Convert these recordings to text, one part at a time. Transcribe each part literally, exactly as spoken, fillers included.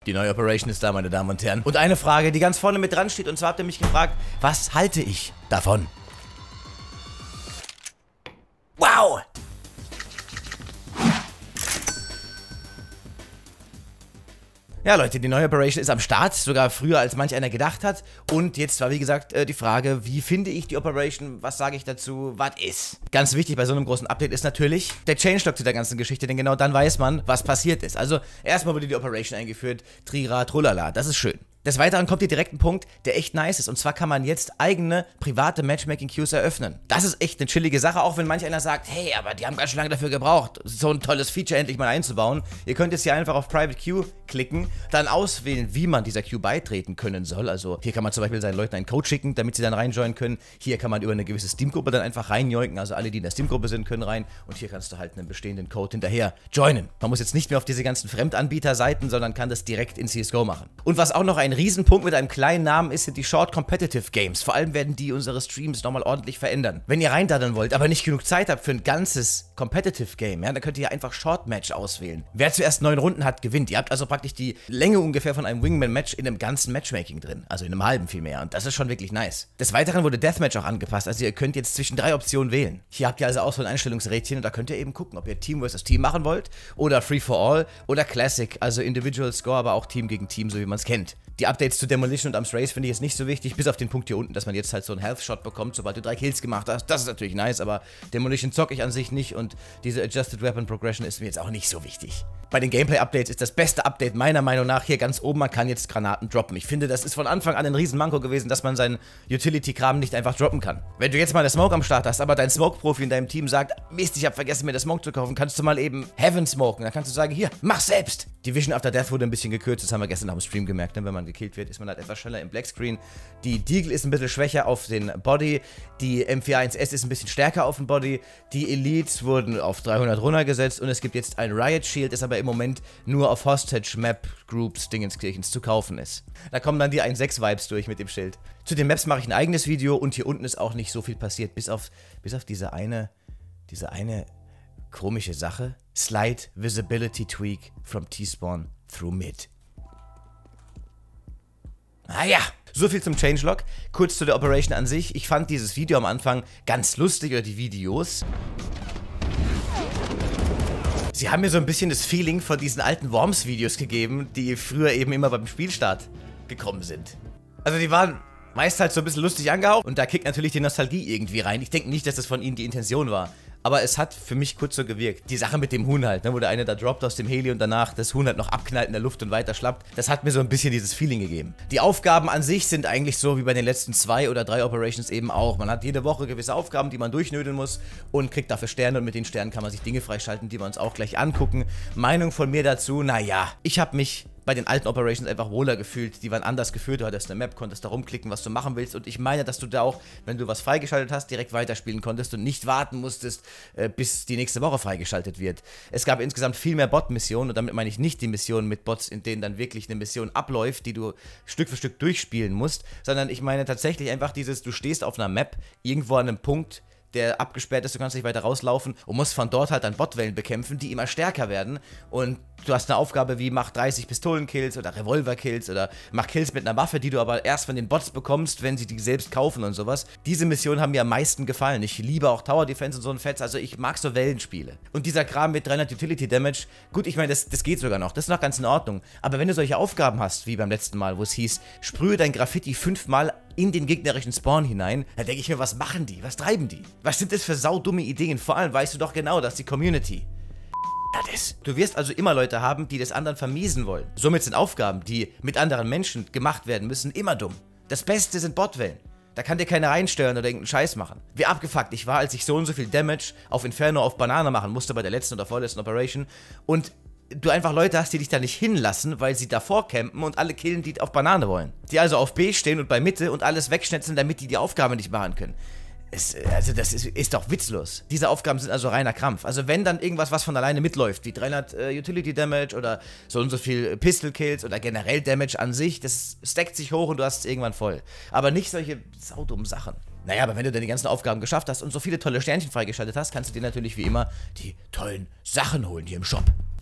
Die neue Operation ist da, meine Damen und Herren. Und eine Frage, die ganz vorne mit dran steht, und zwar habt ihr mich gefragt, was halte ich davon? Wow! Ja, Leute, die neue Operation ist am Start, sogar früher als manch einer gedacht hat. Und jetzt war, wie gesagt, die Frage, wie finde ich die Operation, was sage ich dazu, was ist? Ganz wichtig bei so einem großen Update ist natürlich der Changelog zu der ganzen Geschichte, denn genau dann weiß man, was passiert ist. Also, erstmal wurde die Operation eingeführt, Trira, Trullala, das ist schön. Des Weiteren kommt hier direkt ein Punkt, der echt nice ist. Und zwar kann man jetzt eigene private Matchmaking-Queues eröffnen. Das ist echt eine chillige Sache, auch wenn manch einer sagt, hey, aber die haben ganz schön lange dafür gebraucht, so ein tolles Feature endlich mal einzubauen. Ihr könnt jetzt hier einfach auf Private Queue klicken, dann auswählen, wie man dieser Queue beitreten können soll. Also hier kann man zum Beispiel seinen Leuten einen Code schicken, damit sie dann reinjoinen können. Hier kann man über eine gewisse Steam-Gruppe dann einfach reinjoinken. Also alle, die in der Steam-Gruppe sind, können rein. Und hier kannst du halt einen bestehenden Code hinterher joinen. Man muss jetzt nicht mehr auf diese ganzen Fremdanbieter-Seiten, sondern kann das direkt in C S G O machen. Und was auch noch ein Riesenpunkt mit einem kleinen Namen ist, sind die Short Competitive Games. Vor allem werden die unsere Streams nochmal ordentlich verändern. Wenn ihr reindaddeln wollt, aber nicht genug Zeit habt für ein ganzes Competitive Game, ja, dann könnt ihr hier einfach Short Match auswählen. Wer zuerst neun Runden hat, gewinnt. Ihr habt also praktisch die Länge ungefähr von einem Wingman Match in einem ganzen Matchmaking drin. Also in einem halben vielmehr. Und das ist schon wirklich nice. Des Weiteren wurde Deathmatch auch angepasst. Also ihr könnt jetzt zwischen drei Optionen wählen. Hier habt ihr also auch so ein Einstellungsrädchen und da könnt ihr eben gucken, ob ihr Team versus Team machen wollt oder Free for All oder Classic, also Individual Score, aber auch Team gegen Team, so wie man es kennt. Die Updates zu Demolition und Arms Race finde ich jetzt nicht so wichtig, bis auf den Punkt hier unten, dass man jetzt halt so einen Health-Shot bekommt, sobald du drei Kills gemacht hast. Das ist natürlich nice, aber Demolition zocke ich an sich nicht und diese Adjusted Weapon Progression ist mir jetzt auch nicht so wichtig. Bei den Gameplay-Updates ist das beste Update meiner Meinung nach hier ganz oben, man kann jetzt Granaten droppen. Ich finde, das ist von Anfang an ein Riesenmanko gewesen, dass man seinen Utility-Kram nicht einfach droppen kann. Wenn du jetzt mal eine Smoke am Start hast, aber dein Smoke-Profi in deinem Team sagt, Mist, ich habe vergessen, mir das Smoke zu kaufen, kannst du mal eben Heaven smoken. Dann kannst du sagen, hier, mach selbst. Division After Death wurde ein bisschen gekürzt, das haben wir gestern auf dem Stream gemerkt, denn wenn man gekillt wird, ist man halt etwas schneller im Blackscreen. Die Deagle ist ein bisschen schwächer auf den Body, die M vier eins S ist ein bisschen stärker auf dem Body, die Elites wurden auf dreihundert runtergesetzt und es gibt jetzt ein Riot Shield, das aber im Moment nur auf Hostage Map Groups Dingenskirchens zu kaufen ist. Da kommen dann die eins Punkt sechs Vibes durch mit dem Schild. Zu den Maps mache ich ein eigenes Video und hier unten ist auch nicht so viel passiert, bis auf, bis auf diese eine, diese eine komische Sache. Slight Visibility Tweak from T-Spawn through Mid. Naja, so viel zum Changelog. Kurz zu der Operation an sich. Ich fand dieses Video am Anfang ganz lustig, oder die Videos. Sie haben mir so ein bisschen das Feeling von diesen alten Worms-Videos gegeben, die früher eben immer beim Spielstart gekommen sind. Also die waren meist halt so ein bisschen lustig angehaucht und da kickt natürlich die Nostalgie irgendwie rein. Ich denke nicht, dass das von ihnen die Intention war. Aber es hat für mich kurz so gewirkt. Die Sache mit dem Huhn halt, ne, wo der eine da droppt aus dem Heli und danach das Huhn halt noch abknallt in der Luft und weiter schlappt. Das hat mir so ein bisschen dieses Feeling gegeben. Die Aufgaben an sich sind eigentlich so wie bei den letzten zwei oder drei Operations eben auch. Man hat jede Woche gewisse Aufgaben, die man durchnödeln muss und kriegt dafür Sterne und mit den Sternen kann man sich Dinge freischalten, die wir uns auch gleich angucken. Meinung von mir dazu, naja, ich habe mich bei den alten Operations einfach wohler gefühlt. Die waren anders geführt, du hattest eine Map, konntest da rumklicken, was du machen willst. Und ich meine, dass du da auch, wenn du was freigeschaltet hast, direkt weiterspielen konntest und nicht warten musstest, äh, bis die nächste Woche freigeschaltet wird. Es gab insgesamt viel mehr Bot-Missionen und damit meine ich nicht die Missionen mit Bots, in denen dann wirklich eine Mission abläuft, die du Stück für Stück durchspielen musst, sondern ich meine tatsächlich einfach dieses, du stehst auf einer Map, irgendwo an einem Punkt, der abgesperrt ist, du kannst nicht weiter rauslaufen und musst von dort halt dann Botwellen bekämpfen, die immer stärker werden und du hast eine Aufgabe wie mach dreißig Pistolenkills oder Revolverkills oder mach Kills mit einer Waffe, die du aber erst von den Bots bekommst, wenn sie die selbst kaufen und sowas. Diese Missionen haben mir am meisten gefallen. Ich liebe auch Tower Defense und so ein Fetz, also ich mag so Wellenspiele. Und dieser Kram mit dreihundert Utility Damage, gut, ich meine, das, das geht sogar noch, das ist noch ganz in Ordnung, aber wenn du solche Aufgaben hast, wie beim letzten Mal, wo es hieß, sprühe dein Graffiti fünfmal in den gegnerischen Spawn hinein, da denke ich mir, was machen die? Was treiben die? Was sind das für saudumme Ideen? Vor allem weißt du doch genau, dass die Community das ist. Du wirst also immer Leute haben, die des anderen vermiesen wollen. Somit sind Aufgaben, die mit anderen Menschen gemacht werden müssen, immer dumm. Das Beste sind Botwellen. Da kann dir keiner reinsteuern oder irgendeinen Scheiß machen. Wie abgefuckt ich war, als ich so und so viel Damage auf Inferno auf Banane machen musste bei der letzten oder vorletzten Operation und du einfach Leute hast, die dich da nicht hinlassen, weil sie davor campen und alle killen, die auf Banane wollen. Die also auf B stehen und bei Mitte und alles wegschnetzeln, damit die die Aufgabe nicht machen können. Es, also das ist, ist doch witzlos. Diese Aufgaben sind also reiner Krampf. Also wenn dann irgendwas, was von alleine mitläuft, wie dreihundert äh, Utility Damage oder so und so viel Pistol Kills oder generell Damage an sich, das stackt sich hoch und du hast es irgendwann voll. Aber nicht solche saudummen Sachen. Naja, aber wenn du dann die ganzen Aufgaben geschafft hast und so viele tolle Sternchen freigeschaltet hast, kannst du dir natürlich wie immer die tollen Sachen holen hier im Shop.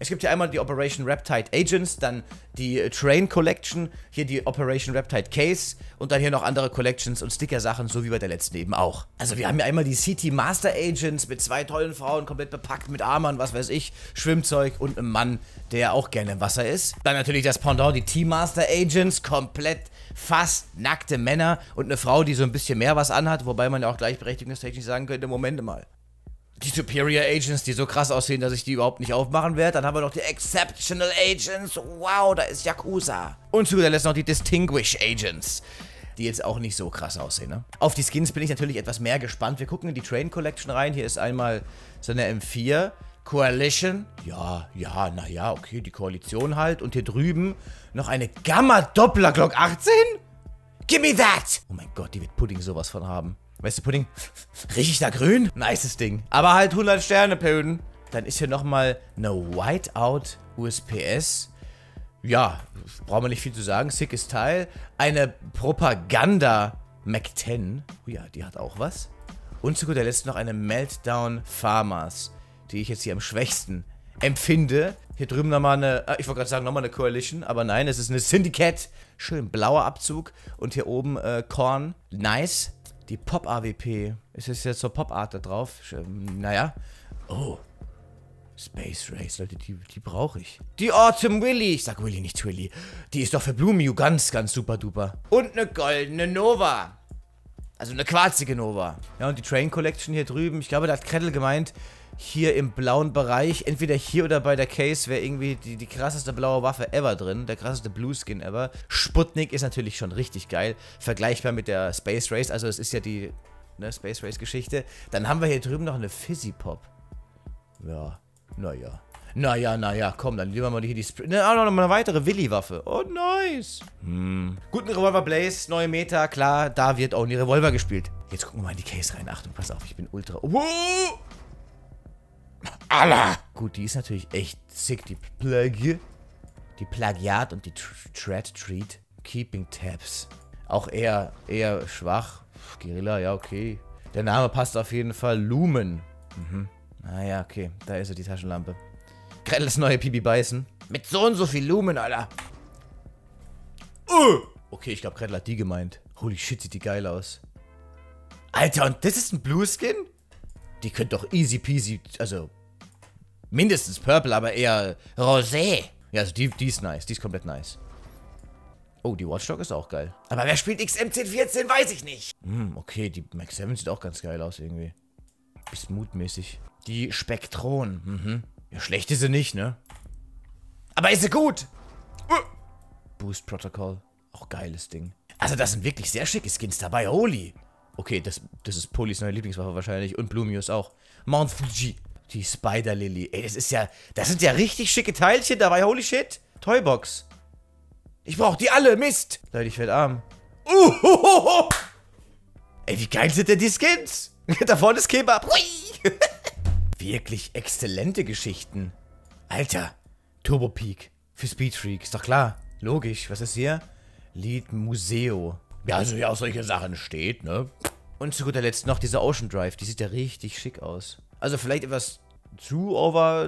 Es gibt ja einmal die Operation Riptide Agents, dann die äh, Train Collection, hier die Operation Riptide Case und dann hier noch andere Collections und Sticker-Sachen, so wie bei der letzten eben auch. Also wir haben ja einmal die C T Master Agents mit zwei tollen Frauen, komplett bepackt mit Armern, was weiß ich, Schwimmzeug und einem Mann, der auch gerne im Wasser ist. Dann natürlich das Pendant, die T-Master Agents, komplett fast nackte Männer und eine Frau, die so ein bisschen mehr was anhat, wobei man ja auch gleichberechtigungstechnisch sagen könnte, Moment mal. Die Superior Agents, die so krass aussehen, dass ich die überhaupt nicht aufmachen werde. Dann haben wir noch die Exceptional Agents. Wow, da ist Yakuza. Und zu guter Letzt noch die Distinguished Agents, die jetzt auch nicht so krass aussehen, ne? Auf die Skins bin ich natürlich etwas mehr gespannt. Wir gucken in die Train Collection rein. Hier ist einmal so eine M vier. Coalition. Ja, ja, naja, okay, die Koalition halt. Und hier drüben noch eine Gamma Doppler Glock achtzehn? Gimme that! Oh mein Gott, die wird Pudding sowas von haben. Weißt du, Pudding? Riech ich da grün? Nices Ding. Aber halt hundert Sterne, Pöden. Dann ist hier nochmal eine Whiteout U S P S. Ja, brauchen wir nicht viel zu sagen. Sickes Teil. Eine Propaganda Mac zehn. Oh ja, die hat auch was. Und zu guter Letzt noch eine Meltdown Farmers, die ich jetzt hier am schwächsten empfinde. Hier drüben nochmal eine, ich wollte gerade sagen, nochmal eine Coalition, aber nein, es ist eine Syndicate. Schön blauer Abzug. Und hier oben äh, Korn. Nice. Die Pop-A W P. Ist es jetzt so Pop-Art da drauf? Naja. Oh. Space Race, Leute, die, die brauche ich. Die Autumn Willy. Ich sag Willy, nicht Twilly. Die ist doch für Blue ganz, ganz super duper. Und eine goldene Nova. Also eine quarzige Nova. Ja, und die Train Collection hier drüben. Ich glaube, da hat Kreddel gemeint, hier im blauen Bereich, entweder hier oder bei der Case, wäre irgendwie die, die krasseste blaue Waffe ever drin. Der krasseste Blue Skin ever. Sputnik ist natürlich schon richtig geil. Vergleichbar mit der Space Race. Also es ist ja die ne, Space Race Geschichte. Dann haben wir hier drüben noch eine Fizzy Pop. Ja, naja. Naja, naja, komm, dann lieber mal hier die Spr... Ne, auch noch eine weitere Willy-Waffe. Oh, nice. Hm. Guten Revolver Blaze, neue Meta, klar, da wird auch nie Revolver gespielt. Jetzt gucken wir mal in die Case rein. Achtung, pass auf, ich bin ultra... Oh! Allah! Gut, die ist natürlich echt sick, die Plagi. Die Plagiat und die Thread Treat. Keeping Tabs. Auch eher, eher schwach. Guerilla, ja, okay. Der Name passt auf jeden Fall. Lumen. Mhm. Ah ja, okay, da ist er, die Taschenlampe. Kreddels neue Pipi beißen. Mit so und so viel Lumen, Alter. Uh. Okay, ich glaube, Kreddel hat die gemeint. Holy shit, sieht die geil aus. Alter, und das ist ein Blue Skin? Die könnte doch easy peasy, also mindestens Purple, aber eher Rosé. Ja, also die, die ist nice, die ist komplett nice. Oh, die Watchdog ist auch geil. Aber wer spielt X M zehn vierzehn, weiß ich nicht. Hm, okay, die Mac sieben sieht auch ganz geil aus irgendwie. Bisschen mutmäßig. Die Spektron, mhm. Ja, schlecht ist sie nicht, ne? Aber ist sie gut! Uh. Boost Protocol. Auch geiles Ding. Also, das sind wirklich sehr schicke Skins dabei. Holy! Okay, das, das ist Polys neue Lieblingswaffe wahrscheinlich. Und Blumius auch. Mount Fuji. Die Spider Lily. Ey, das ist ja... Das sind ja richtig schicke Teilchen dabei. Holy shit. Toybox. Ich brauch die alle. Mist. Leute, ich werde arm. Uh, ho, ho, ho. Ey, wie geil sind denn die Skins? Da vorne ist Kebab. Hui. Wirklich exzellente Geschichten. Alter. Turbo Peak. Für Speed Freak. Ist doch klar. Logisch. Was ist hier? Lied Museo. Ja, also ja, auf solche Sachen steht, ne? Und zu guter Letzt noch diese Ocean Drive. Die sieht ja richtig schick aus. Also vielleicht etwas zu over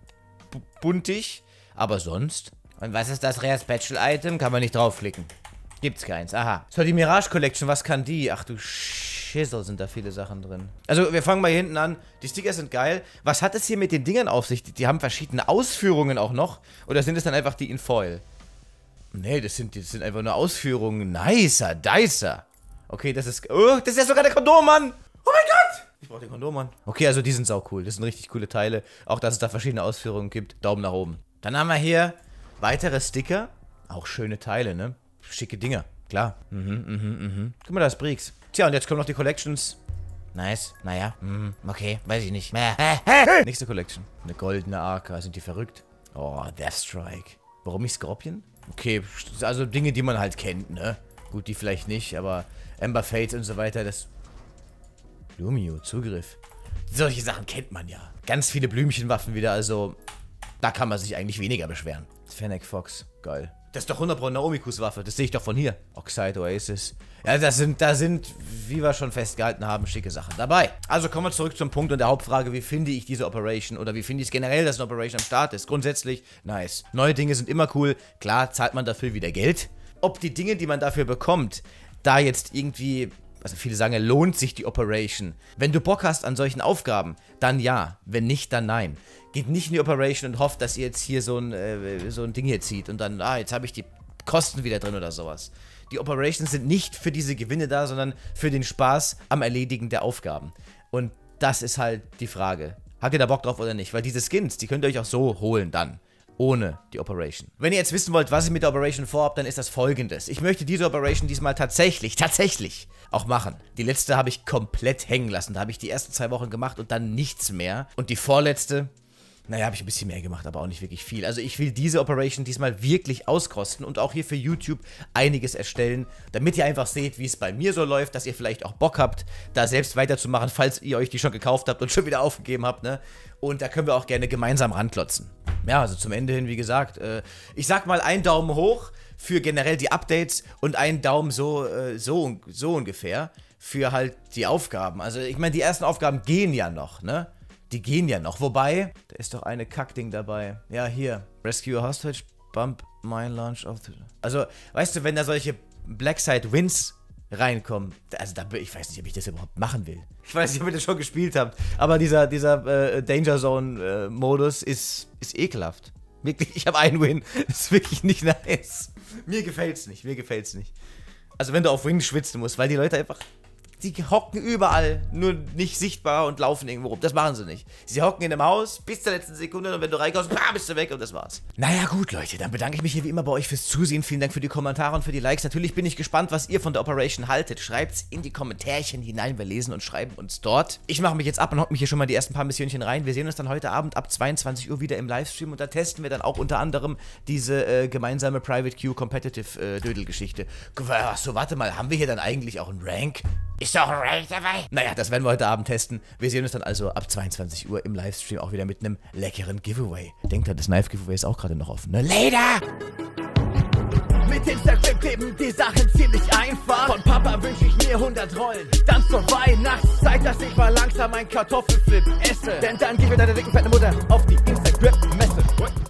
buntig, aber sonst. Und was ist das Rare Special Item? Kann man nicht draufklicken. Gibt's keins. Aha. So, die Mirage Collection, was kann die? Ach du Schissel, sind da viele Sachen drin. Also, wir fangen mal hier hinten an. Die Sticker sind geil. Was hat es hier mit den Dingern auf sich? Die, die haben verschiedene Ausführungen auch noch. Oder sind es dann einfach die in Foil? Nee, das sind, das sind einfach nur Ausführungen. Nicer, dicer. Okay, das ist... Oh, das ist ja sogar der Kondom, Mann. Oh mein Gott. Ich brauche den Kondom, Mann. Okay, also die sind sau cool. Das sind richtig coole Teile. Auch, dass es da verschiedene Ausführungen gibt. Daumen nach oben. Dann haben wir hier weitere Sticker. Auch schöne Teile, ne? Schicke Dinger. Klar. Mhm, mhm, mhm. Guck mal, da ist Breeks. Tja, und jetzt kommen noch die Collections. Nice. Naja. Mhm. Okay, weiß ich nicht. Nächste Collection. Eine goldene A K. Sind die verrückt? Oh, Deathstrike. Warum nicht Scorpion? Okay, also Dinge, die man halt kennt, ne? Gut, die vielleicht nicht, aber Ember Fates und so weiter, das... Lumio, Zugriff. Solche Sachen kennt man ja. Ganz viele Blümchenwaffen wieder, also... Da kann man sich eigentlich weniger beschweren. Fennec Fox, geil. Das ist doch hundert Prozent Naomikus Waffe. Das sehe ich doch von hier. Oxide Oasis. Ja, da sind, da sind, wie wir schon festgehalten haben, schicke Sachen dabei. Also kommen wir zurück zum Punkt und der Hauptfrage, wie finde ich diese Operation oder wie finde ich es generell, dass eine Operation am Start ist. Grundsätzlich, nice. Neue Dinge sind immer cool. Klar, zahlt man dafür wieder Geld. Ob die Dinge, die man dafür bekommt, da jetzt irgendwie, also viele sagen, lohnt sich die Operation. Wenn du Bock hast an solchen Aufgaben, dann ja. Wenn nicht, dann nein. Geht nicht in die Operation und hofft, dass ihr jetzt hier so ein, äh, so ein Ding hier zieht und dann, ah, jetzt habe ich die Kosten wieder drin oder sowas. Die Operations sind nicht für diese Gewinne da, sondern für den Spaß am Erledigen der Aufgaben. Und das ist halt die Frage. Habt ihr da Bock drauf oder nicht? Weil diese Skins, die könnt ihr euch auch so holen dann. Ohne die Operation. Wenn ihr jetzt wissen wollt, was ich mit der Operation vorhabe, dann ist das Folgendes. Ich möchte diese Operation diesmal tatsächlich, tatsächlich auch machen. Die letzte habe ich komplett hängen lassen. Da habe ich die ersten zwei Wochen gemacht und dann nichts mehr. Und die vorletzte, naja, habe ich ein bisschen mehr gemacht, aber auch nicht wirklich viel. Also ich will diese Operation diesmal wirklich auskosten und auch hier für YouTube einiges erstellen, damit ihr einfach seht, wie es bei mir so läuft, dass ihr vielleicht auch Bock habt, da selbst weiterzumachen, falls ihr euch die schon gekauft habt und schon wieder aufgegeben habt, ne? Und da können wir auch gerne gemeinsam ranklotzen. Ja, also zum Ende hin, wie gesagt, äh, ich sag mal einen Daumen hoch für generell die Updates und einen Daumen so, äh, so, so ungefähr für halt die Aufgaben. Also ich meine, die ersten Aufgaben gehen ja noch, ne? Die gehen ja noch. Wobei, da ist doch eine Kackding dabei. Ja, hier. Rescue a Hostage, Bump Mine Launch of the... Also, weißt du, wenn da solche Blackside Wins reinkommen, also da, ich weiß nicht, ob ich das überhaupt machen will. Ich weiß nicht, ob ihr das schon gespielt habt, aber dieser, dieser äh, Danger Zone äh, Modus ist, ist ekelhaft. Wirklich, ich habe einen Win. Das ist wirklich nicht nice. Mir gefällt's nicht, mir gefällt's nicht. Also wenn du auf Win schwitzen musst, weil die Leute einfach... Die hocken überall, nur nicht sichtbar und laufen irgendwo rum. Das machen sie nicht. Sie hocken in einem Haus bis zur letzten Sekunde und wenn du reinkommst, bah, bist du weg und das war's. Naja gut, Leute, dann bedanke ich mich hier wie immer bei euch fürs Zusehen. Vielen Dank für die Kommentare und für die Likes. Natürlich bin ich gespannt, was ihr von der Operation haltet. Schreibt's in die Kommentärchen hinein. Wir lesen und schreiben uns dort. Ich mache mich jetzt ab und hocke mich hier schon mal die ersten paar Missionchen rein. Wir sehen uns dann heute Abend ab zweiundzwanzig Uhr wieder im Livestream und da testen wir dann auch unter anderem diese äh, gemeinsame Private Queue Competitive äh, Dödel-Geschichte. Achso, warte mal, haben wir hier dann eigentlich auch einen Rank? Ist doch ein Rank dabei? Naja, das werden wir heute Abend testen. Wir sehen uns dann also ab zweiundzwanzig Uhr im Livestream auch wieder mit einem leckeren Giveaway. Denkt dran, das Knife-Giveaway ist auch gerade noch offen, ne? Later! Mit Instagram kleben die Sachen ziemlich einfach. Von Papa wünsche ich mir hundert Rollen. Dann zur Weihnachtszeit, dass ich mal langsam ein Kartoffelflip esse. Denn dann gib mir deine dicken fette Mutter auf die Instagram-Messe.